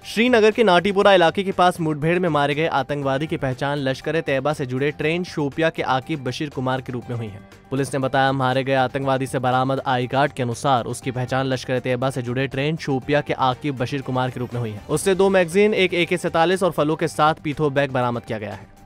श्रीनगर के नाटीपुरा इलाके के पास मुठभेड़ में मारे गए आतंकवादी की पहचान लश्कर-ए-तैयबा से जुड़े ट्रेन शोपिया के आकिब बशीर कुमार के रूप में हुई है। पुलिस ने बताया, मारे गए आतंकवादी से बरामद आई कार्ड के अनुसार उसकी पहचान लश्कर-ए-तैयबा से जुड़े ट्रेन शोपिया के आकिब बशीर कुमार के रूप में हुई है। उससे 2 मैगजीन, एक AK-47 और फलों के साथ पीथो बैग बरामद किया गया है।